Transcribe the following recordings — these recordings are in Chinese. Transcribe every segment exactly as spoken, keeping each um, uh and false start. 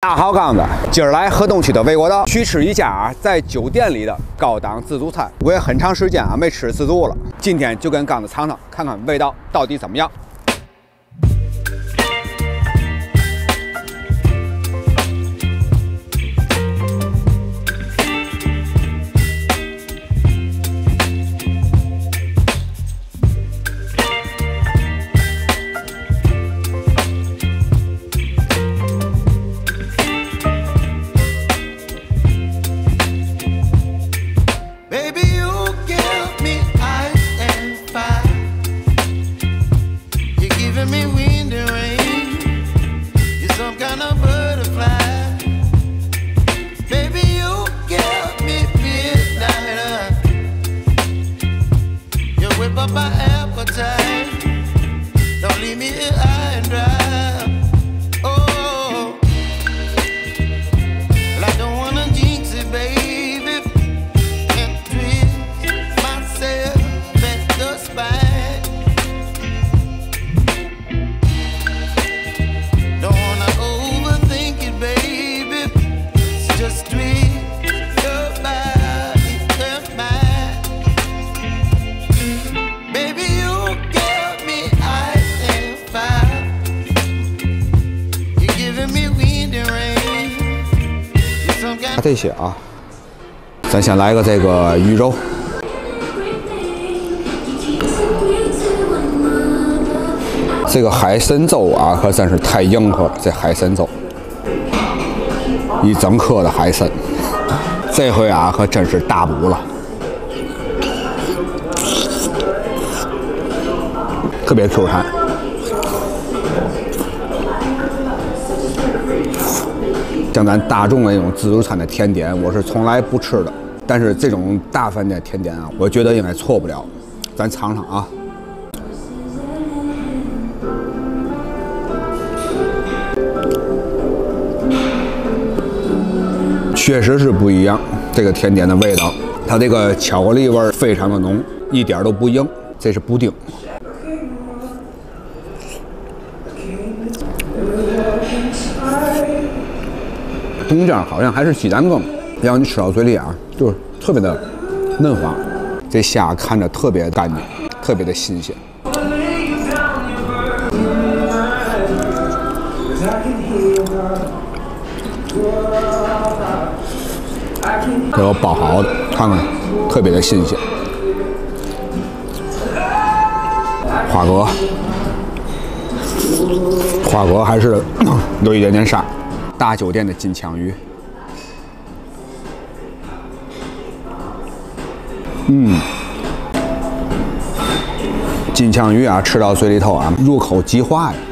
大家好，杠子，今儿来河东区的魏国道去吃一家啊，在酒店里的高档自助餐。我也很长时间啊没吃自助了，今天就跟杠子尝尝，看看味道到底怎么样。 这些啊，咱先来个这个鱼肉，这个海参粥啊，可真是太硬核了。这海参粥，一整颗的海参，这回啊可真是大补了，特别 Q 弹。 像咱大众的那种自助餐的甜点，我是从来不吃的。但是这种大饭店甜点啊，我觉得应该错不了。咱尝尝啊。确实是不一样，这个甜点的味道，它这个巧克力味非常的浓，一点都不硬。这是布丁。 中间好像还是鸡蛋羹，然后你吃到嘴里啊，就是特别的嫩滑。这虾看着特别干净，特别的新鲜。这个包好的，看看，特别的新鲜。花蛤，花蛤还是有一点点沙。 大酒店的金枪鱼，嗯，金枪鱼啊，吃到嘴里头啊，入口即化呀。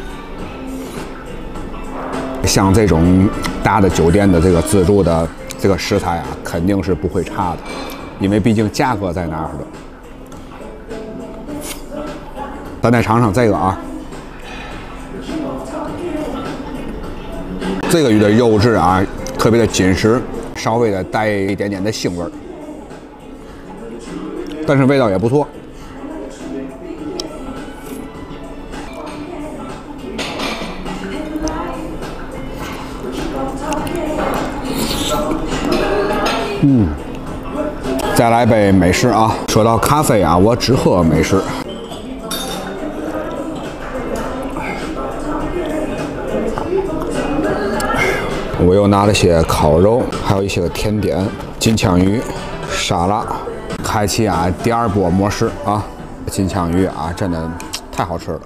像这种大的酒店的这个自助的这个食材啊，肯定是不会差的，因为毕竟价格在那儿的。咱再尝尝这个啊。 这个鱼的肉质啊，特别的紧实，稍微的带一点点的腥味儿，但是味道也不错。嗯，再来杯美式啊！说到咖啡啊，我只喝美式。 我又拿了些烤肉，还有一些个甜点，金枪鱼、沙拉，开启啊第二波模式啊！金枪鱼啊，真的太好吃了。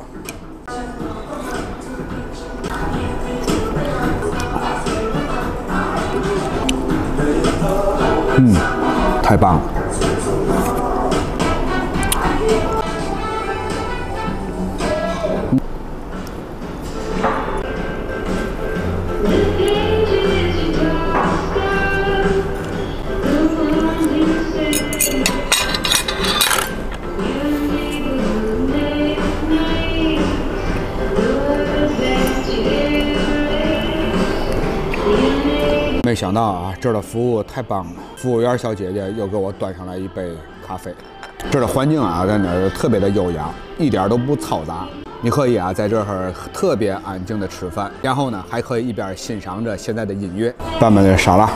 嗯，太棒了。 没想到啊，这儿的服务太棒了！服务员小姐姐又给我端上来一杯咖啡。这儿的环境啊，在那儿特别的优雅，一点都不嘈杂。 你可以啊在这儿特别安静的吃饭，然后呢还可以一边欣赏着现在的音乐。咱们的沙拉，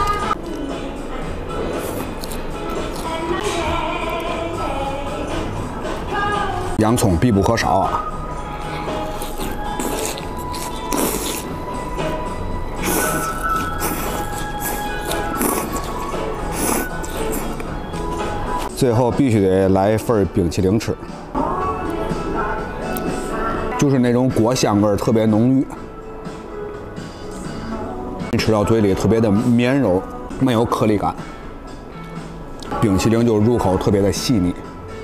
洋葱必不可少啊。 最后必须得来一份冰淇淋吃，就是那种果香味特别浓郁，吃到嘴里特别的绵柔，没有颗粒感，冰淇淋就入口特别的细腻。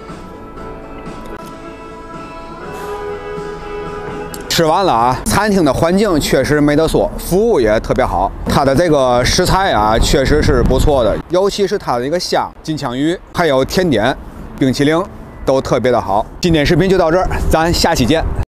吃完了啊，餐厅的环境确实没得说，服务也特别好。它的这个食材啊，确实是不错的，尤其是它的一个虾、金枪鱼，还有甜点、冰淇淋都特别的好。今天视频就到这儿，咱下期见。